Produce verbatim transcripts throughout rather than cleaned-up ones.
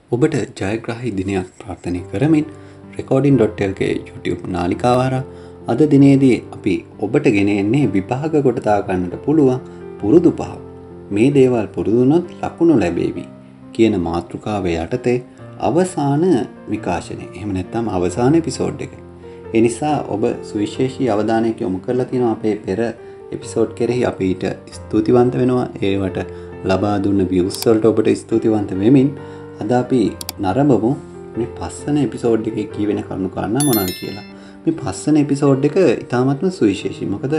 ඔබට ජයග්‍රාහී දිනයක් ප්‍රාර්ථනා කරමින් recording.lk YouTube නාලිකාව හරහා අද දිනේදී අපි ඔබට ගෙන එන්නේ විභාග කොට දා ගන්නට පුළුවන් පුරුදු පහ. මේ දේවල් පුරුදු වුණොත් ලකුණු ලැබෙවි කියන මාතෘකාව යටතේ අවසාන විකාශනය. එහෙම නැත්නම් අවසාන එපිසෝඩ් එක. ඒ නිසා ඔබ සුවිශේෂී අවධානයක් යොමු කරලා තිනවා අපේ පෙර එපිසෝඩ් කෙරෙහි අපිට ස්තුතිවන්ත වෙනවා. ඒවට ලබා දුන්න views වලට ඔබට ස්තුතිවන්ත වෙමින් අද අපි නරඹමු මේ පස්වන එපිසෝඩ් එකේ කියවෙන කරුණු කාරණා මොනවද කියලා. මේ පස්වන එපිසෝඩ් එක ඉතාමත්ම සුවිශේෂී. මොකද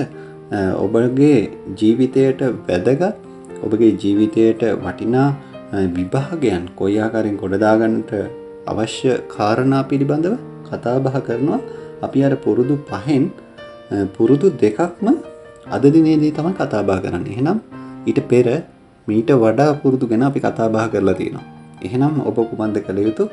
ඔබගේ ජීවිතයට වැදගත්, ඔබගේ ජීවිතයට වටිනා විභාගයන් කොයි ආකාරයෙන් ගොඩ දාගන්නට අවශ්‍ය කාරණා පිළිබඳව කතා බහ කරනවා. අපි අර පුරුදු පහෙන් පුරුදු දෙකක්ම අද දිනේදී තමයි කතා බහ කරන්නේ. එහෙනම් ඊට පෙර මීට වඩා පුරුදු ගැන අපි කතා බහ කරලා තියෙනවා. එහෙනම් ඔබ කුමක්ද කළ යුතු?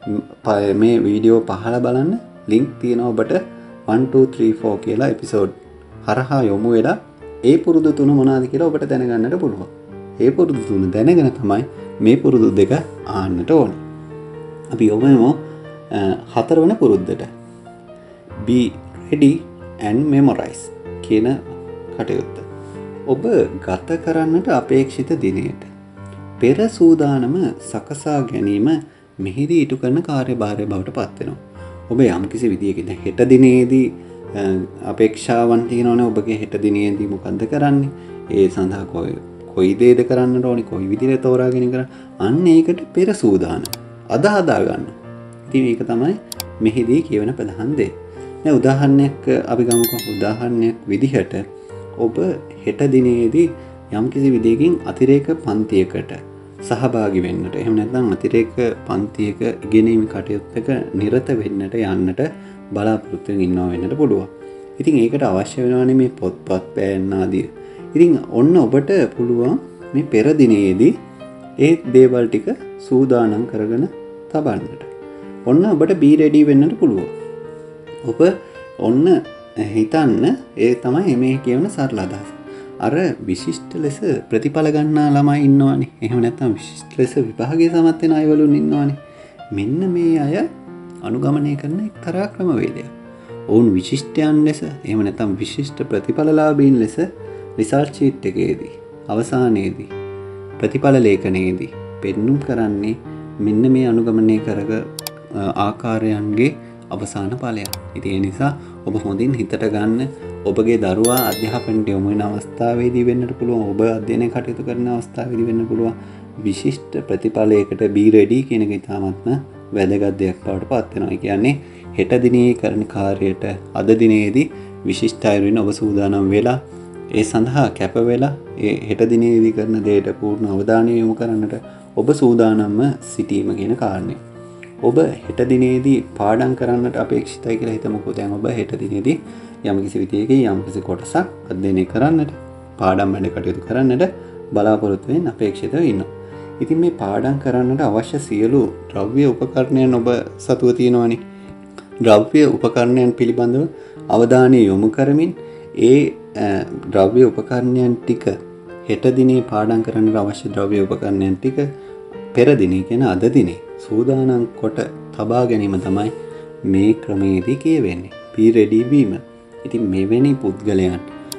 මේ වීඩියෝ පහළ බලන්න ලින්ක් තියෙනවා ඔබට one two three four කියලා එපිසෝඩ් හරහා යොමු වෙලා ඒ පුරුදු තුන මොනවාද කියලා ඔබට දැනගන්නට පුළුවන්. ඒ පුරුදු තුන දැනගෙන තමයි මේ පුරුදු දෙක ආන්නට ඕනේ. අපි යොමුමු හතරවන පුරුද්දට. Be ready and memorize කියන කටයුත්ත. ඔබ ගත කරන්නට අපේක්ෂිත දිනයට පෙර සූදානම සකසා ගැනීම මෙහිදී ඉටු කරන කාර්යභාරය බවට පත් වෙනවා. ඔබ යම්කිසි විදියකින් හෙට දිනේදී අපේක්ෂාවන් තියෙනවනේ. ඔබගේ හෙට දිනේදී මොකද්ද කරන්නේ? ඒ සඳහා කොයි කොයි දේද කරන්නට ඕනේ? කොයි විදිහට තෝරාගෙන කරන්නේ? අන්න ඒකට පෙර සූදානම් අද හදා ගන්න. ඉතින් ඒක තමයි මෙහිදී කියවෙන ප්‍රධාන දේ. දැන් උදාහරණයක් අපි ගමුකෝ. උදාහරණයක් විදිහට ඔබ හෙට දිනේදී යම්කිසි විදියකින් අතිරේක පන්තියකට සහභාගී වෙන්නට, එහෙම නැත්නම් අතිරේක පන්තියක ඉගෙනීම් කටයුත්තක නිරත වෙන්නට යන්නට බලාපොරොත්තු වෙනවා වෙන්නට පුළුවන්. ඉතින් ඒකට අවශ්‍ය වෙනවානේ මේ පොත්පත් පෑන් ආදිය. ඉතින් ඔන්න ඔබට පුළුවන් මේ පෙර දිනේදී ඒ දේවල් ටික සූදානම් කරගෙන තබන්නට. ඔන්න ඔබට be ready වෙන්නට පුළුවන්. ඔබ ඔන්න හිතන්න, ඒ තමයි මේ කියන සරල අදහස. අර විශිෂ්ට ලෙස ප්‍රතිඵල ගන්නා ළමයි ඉන්නවනේ. එහෙම නැත්නම් විශිෂ්ට ලෙස විභාගයේ සමත් වෙන අයවලුන් ඉන්නවනේ. මෙන්න මේ අය අනුගමනය කරන එක්තරා ක්‍රමවේදයක්. ඔවුන් විශිෂ්ටයන් ලෙස, එහෙම නැත්නම් විශිෂ්ට ප්‍රතිඵලලාභීන් ලෙස රිසල්ට් ෂීට් එකේදී අවසානයේදී ප්‍රතිඵල ලේඛනයේදී පෙන්눔 කරන්නේ මෙන්න මේ අනුගමනය කරග ආකාරයන්ගේ අවසාන ඵලයක්. ඉතින් ඒ නිසා ඔබ හොඳින් හිතට ගන්න. ඔබගේ දරුවා අධ්‍යාපනයට යොමු වෙන අවස්ථාවේදී වෙන්නට පුළුවන්, ඔබ අධ්‍යයනය කටයුතු කරන අවස්ථාවේදී වෙන්න පුළුවන්. විශිෂ්ට ප්‍රතිඵලයකට be ready කියන එක ඉතාමත්ම වැදගත් දෙයක් බවට පත් වෙනවා. ඒ කියන්නේ හෙට දිනේ කරන කාර්යයට අද දිනේදී විශිෂ්ට අයුරින් ඔබ සූදානම් වෙලා ඒ සඳහා කැප වෙලා ඒ හෙට දිනේදී කරන දෙයට පූර්ණ අවධානය යොමු කරන්නට ඔබ සූදානම්ව සිටීම කියන කාරණය. ඔබ හෙට දිනේදී පාඩම් කරන්නට අපේක්ෂිතයි කියලා හිතමුකෝ. දැන් ඔබ හෙට දිනේදී යම්කිසි විදියකින් යම්කිසි කොටසක් අධ්‍යයනය කරන්නට, පාඩම් වැඩ කටයුතු කරන්නට බලාපොරොත්තු වෙන අපේක්ෂිතව ඉන්නවා. ඉතින් මේ පාඩම් කරන්නට අවශ්‍ය සියලු ද්‍රව්‍ය උපකරණයන් ඔබ සතුව තියෙනවානේ. ද්‍රව්‍ය උපකරණයන් පිළිබඳව අවධානය යොමු කරමින් ඒ ද්‍රව්‍ය උපකරණයන් ටික හෙට දිනේ පාඩම් කරන්නට අවශ්‍ය ද්‍රව්‍ය උපකරණයන් ටික පෙර දිනේ කියන අද දිනේ සූදානම් කොට තබා ගැනීම තමයි මේ ක්‍රමයේදී කියවෙන්නේ. be ready වීම. ඉතින් මෙවැනි පුද්ගලයන්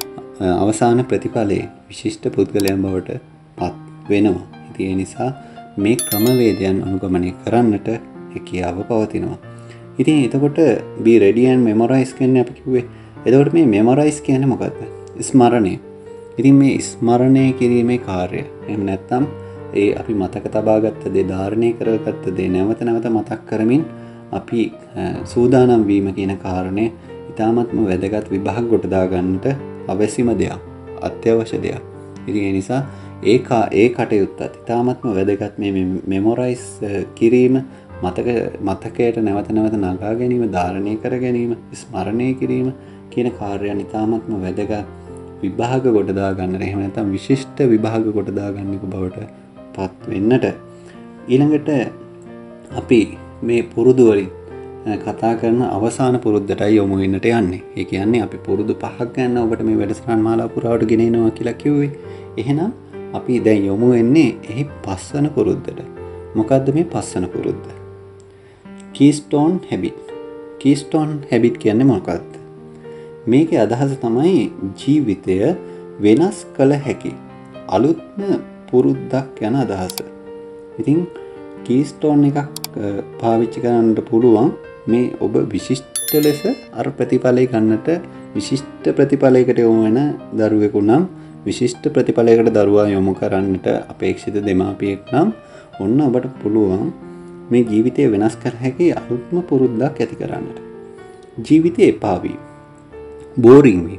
අවසාන ප්‍රතිඵලයේ විශිෂ්ට පුද්ගලයන් බවට පත් වෙනවා. ඉතින් ඒ නිසා මේ ක්‍රමවේදයන් අනුගමනය කරන්නට හැකියාව පවතිනවා. ඉතින් එතකොට be ready and memorize කියන්නේ අපි කිව්වේ. එතකොට මේ memorize කියන්නේ මොකද්ද? ස්මරණය. ඉතින් මේ ස්මරණය කිරීමේ කාර්යය. එහෙම නැත්නම් ඒ අපි මතක තබාගත්ත දේ, ධාරණය කරගත්ත දේ නැවත නැවත මතක් කරමින් අපි සූදානම් වීම කියන කාරණය ඉතාමත්ම වැදගත් විභාග කොට දා ගන්නට අවශ්‍යම දෙයක්, අත්‍යවශ්‍ය දෙයක්. ඉතින් ඒ නිසා ඒ ඒ කටයුත්තත් ඉතාමත්ම වැදගත්. මේ මෙමොරයිස් කිරීම, මතක මතකයට නැවත නැවත නගා ගැනීම, ධාරණය කර ගැනීම, ස්මරණය කිරීම කියන කාර්යයන් ඉතාමත්ම වැදගත් විභාග කොට දා ගන්නට, එහෙම නැත්නම් විශිෂ්ට විභාග කොට දා ගන්නක බවට පත් වෙන්නට. ඊළඟට අපි මේ පුරුදු වලින් කතා කරන අවසාන පුරුද්දටයි යොමු වෙන්නට යන්නේ. ඒ කියන්නේ අපි පුරුදු පහක් ගන්න ඔබට මේ වැඩසටහන් මාලාව පුරාවට ගෙනෙනවා කියලා කිව්වේ. එහෙනම් අපි දැන් යොමු වෙන්නේ එහි පස්වන පුරුද්දට. මොකද්ද මේ පස්සන පුරුද්ද? keystone habit. keystone habit කියන්නේ මොකක්ද? මේකේ අදහස තමයි ජීවිතය වෙනස් කළ හැකි අලුත්ම පුරුද්දක් යන අදහස. ඉතින් keystone එකක් පාවිච්චි කරන්නට පුළුවන් මේ ඔබ විශිෂ්ට ලෙස අර ප්‍රතිඵලය ගන්නට විශිෂ්ට ප්‍රතිඵලයකට යොමු වෙන දරුවෙකු නම් විශිෂ්ට ප්‍රතිඵලයකට දරුවා යොමු කරන්නට අපේක්ෂිත දෙමාපියෙක් නම් ඔන්න ඔබට පුළුවන් මේ ජීවිතය වෙනස් කර හැකි අලුත්ම පුරුද්දක් ඇති කරන්නට. ජීවිතය එපා වීම, බෝරින් වීම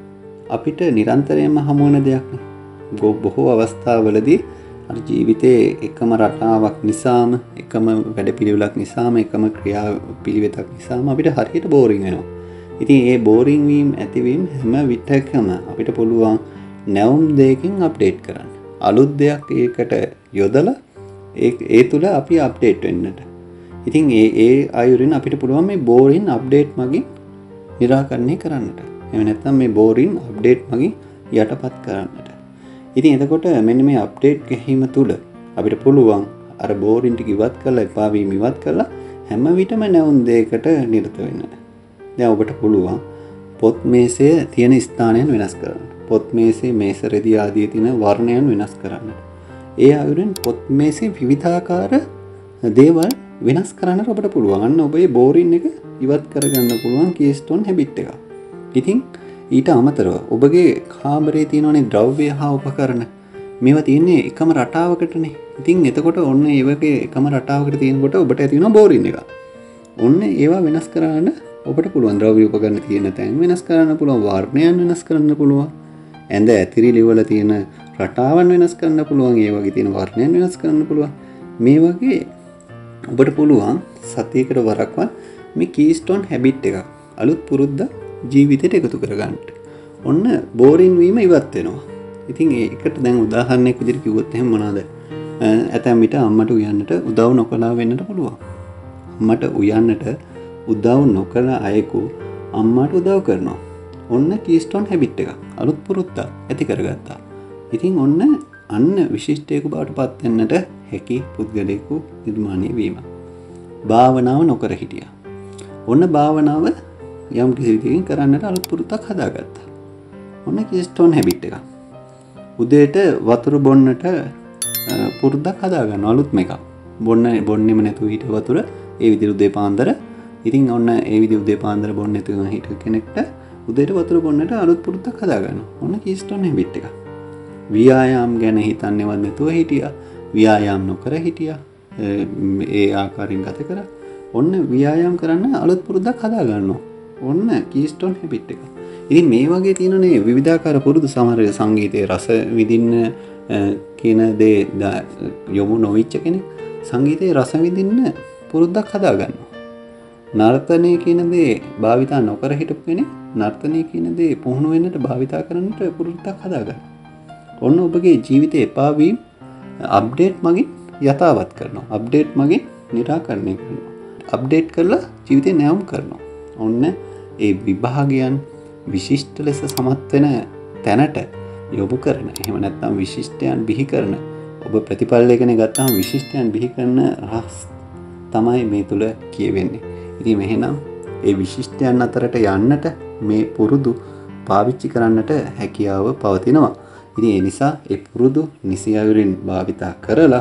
අපිට නිරන්තරයෙන්ම හමු වෙන දෙයක් නේ. බොහෝ අවස්ථාවලදී අර ජීවිතයේ එකම රටාවක් නිසාම, එකම වැඩපිළිවෙලක් නිසාම, එකම ක්‍රියාපිළිවෙතක් නිසාම අපිට හරියට බෝරින් වෙනවා. ඉතින් ඒ බෝරින් වීම ඇතිවීම හැම විටකම අපිට පුළුවන් නැවුම් දෙයකින් අප්ඩේට් කරන්න. අලුත් දෙයක් ඒකට යොදලා ඒ ඒ තුල අපි අප්ඩේට් වෙන්නට. ඉතින් ඒ ඒ අයුරින් අපිට පුළුවන් මේ බෝරින් අප්ඩේට් මගින් निराකරණය කරන්නට. එහෙම නැත්නම් මේ බෝරින් අප්ඩේට් මගින් යටපත් කරන්නට. ඉතින් එතකොට මෙන්න මේ අප්ඩේට් ගැනීම තුල අපිට පුළුවන් අර බෝරින් ටික ඉවත් කරලා එපා වීම ඉවත් කරලා හැම විටම නැවුම් දෙයකට නිරත වෙන්න. දැන් ඔබට පුළුවන් පොත් මේසයේ තියෙන ස්ථානයන් වෙනස් කරන්න. පොත් මේසයේ මේස රෙදි ආදී තියෙන වර්ණයන් වෙනස් කරන්න. ඒ අයුරින් පොත් මේසයේ විවිධාකාර දේවල් වෙනස් කරන්නට ඔබට පුළුවන්. අන්න ඔබේ බෝරින් එක ඉවත් කරගන්න පුළුවන් keystone habit එක. ඉතින් ඊට අමතරව ඔබගේ කාමරයේ තියෙනනේ ද්‍රව්‍ය හා උපකරණ මේවා තියෙන්නේ එකම රටාවකටනේ. ඉතින් එතකොට ඔන්න ඒ වගේ එකම රටාවකට තියෙනකොට ඔබට ඇති වෙනවා බෝරින් එක. ඔන්න ඒවා වෙනස් කරන්න ඔබට පුළුවන්. ද්‍රව්‍ය උපකරණ තියෙන තැන් වෙනස් කරන්න පුළුවන්, වර්ණයන් වෙනස් කරන්න පුළුවන්, ඇඳ ඇතිරිලි වල තියෙන රටාවන් වෙනස් කරන්න පුළුවන්, ඒ වගේ තියෙන වර්ණයන් වෙනස් කරන්න පුළුවන්. මේ වගේ ඔබට පුළුවන් සතියකට වරක්වත් මේ keystone habit එක අලුත් පුරුද්ද ජීවිතයට එකතු කරගන්න. ඔන්න බෝරින් වීම ඉවත් වෙනවා. ඉතින් ඒකට දැන් උදාහරණයක් විදිහට කිව්වොත් එහෙනම් මොනවාද? ඇතැම් විට අම්මට උයන්නට උදව් නොකලා වෙන්නට පුළුවන්. අම්මට උයන්නට උදව් නොකළ අයෙකු අම්මාට උදව් කරනවා. ඔන්න keystone habit එක අලුත් පුරුද්දක් ඇති කරගත්තා. ඉතින් ඔන්න අන්න විශිෂ්ටයෙකු බවට පත් වෙන්නට හැකි පුද්ගලයෙකු නිර්මාණය වීම. භාවනාව නොකර හිටියා. ඔන්න භාවනාව යම් කිසි විදිහකින් කරන්නට අලුත් පුරුද්දක් හදාගත්තා. ඔන්න keystone habit එක. උදේට වතුර බොන්නට පුරුද්දක් හදාගන්න අලුත්ම එකක්. බොන්න බොන්නෙම නැතුව හිට වතුර ඒ විදිහට උදේ පාන්දර. ඉතින් ඔන්න ඒ විදිහ උදේ පාන්දර බොන්න නැතුව හිට කෙනෙක්ට උදේට වතුර බොන්නට අලුත් පුරුද්දක් හදාගන්න. ඔන්න keystone habit එක. ව්‍යායාම් ගැන හිතන්නේවත් නැතුව හිටියා. ව්‍යායාම් නොකර හිටියා. ඒ ආකාරයෙන් ගත කරා. ඔන්න ව්‍යායාම් කරන්න අලුත් පුරුද්දක් හදාගන්නවා. ඔන්න keystone habit එක. ඉතින් මේ වගේ තියෙනනේ විවිධාකාර පුරුදු. සමහර සංගීතයේ රස විඳින්න කියන දේ යොමු නොවිච්ච කෙනෙක් සංගීතයේ රස විඳින්න පුරුද්දක් හදාගන්නවා. නර්තනය කියන දේ භාවිතා නොකර හිටපු කෙනෙක් නර්තනය කියන දේ පුහුණු වෙන්නට භාවිතා කරන්නට පුරුද්දක් හදාගන්නවා. ඔන්න ඔබගේ ජීවිතේ එපා වීම අප්ඩේට් මගින් යථාවත් කරනවා. අප්ඩේට් මගින් निराකරණය කරනවා. අප්ඩේට් කරලා ජීවිතේ නැවුම් කරනවා. ඔන්න ඒ විභාගයන් විශිෂ්ට ලෙස සමත් වෙන තැනට යොමු කරන. එහෙම නැත්නම් විශිෂ්ටයන් බිහි කරන. ඔබ ප්‍රතිඵල එකනේ ගත්තාම විශිෂ්ටයන් බිහි කරන රහස් තමයි මේ තුල කියවෙන්නේ. ඉතින් එහෙනම් ඒ විශිෂ්ටයන් අතරට යන්නට මේ පුරුදු පාවිච්චි කරන්නට හැකියාව පවතිනවා. ඉතින් ඒ නිසා ඒ පුරුදු නිසි අයුරින් භාවිතා කරලා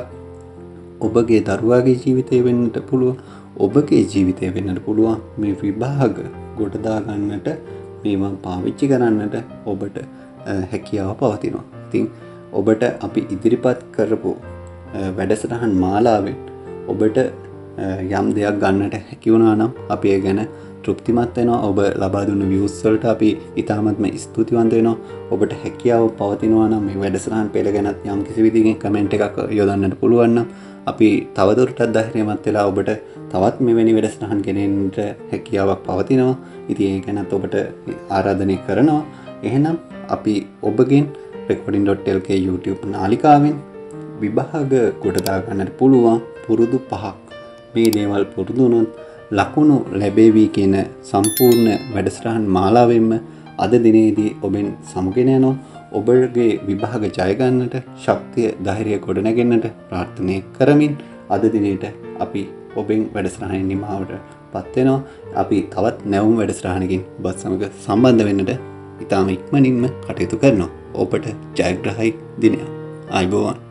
ඔබගේ දරුවාගේ ජීවිතය වෙන්නට පුළුවන්, ඔබගේ ජීවිතය වෙන්නට පුළුවන් මේ විභාග ගොඩ දා ගන්නට මේවා පාවිච්චි කරන්නට ඔබට හැකියාව පවතිනවා. ඉතින් ඔබට අපි ඉදිරිපත් කරපු වැඩසටහන් මාලාවෙන් ඔබට යම් දෙයක් ගන්නට හැකි වුණා නම් අපි ඒ ගැන තෘප්තිමත් වෙනවා. ඔබ ලබා දුන්න views වලට අපි ඉතාමත්ම ස්තුතිවන්ත වෙනවා. ඔබට හැකියාව පවතිනවා නම් මේ වැඩසටහන් පෙළ ගැනත් යම් කිසි විදිහකින් කමෙන්ට් එකක් යොදන්නට පුළුවන් නම් අපි තවදුරටත් ධෛර්යමත් වෙලා ඔබට තවත් මෙවැනි වැඩසටහන් ගෙනෙන්නට හැකියාවක් පවතිනවා. ඉතින් ඒ ගැනත් ඔබට ආරාධනය කරනවා. එහෙනම් අපි ඔබගෙන් recording.lk YouTube නාලිකාවෙන් විභාග කොට දා ගන්නට පුළුවන් පුරුදු පහක් මේ දේවල් පුරුදු වුණොත් ලකුණු ලැබෙවි කියන සම්පූර්ණ වැඩසටහන් මාලාවෙන්ම අද දිනේදී ඔබෙන් සමුගෙන යනවා. ඔබගේ විභාග ජය ගන්නට ශක්තිය ධෛර්යය ගොඩනගෙන්නට ප්‍රාර්ථනා කරමින් අද දිනේට අපි ඔබෙන් වැඩසටහනින් නිමාවට පත් වෙනවා. අපි තවත් නැවුම් වැඩසටහනකින් ඔබත් සමග සම්බන්ධ වෙන්නට ඉතාම ඉක්මනින්ම කටයුතු කරනවා. ඔබට ජයග්‍රහයි දිනයක්. ආයුබෝවන්.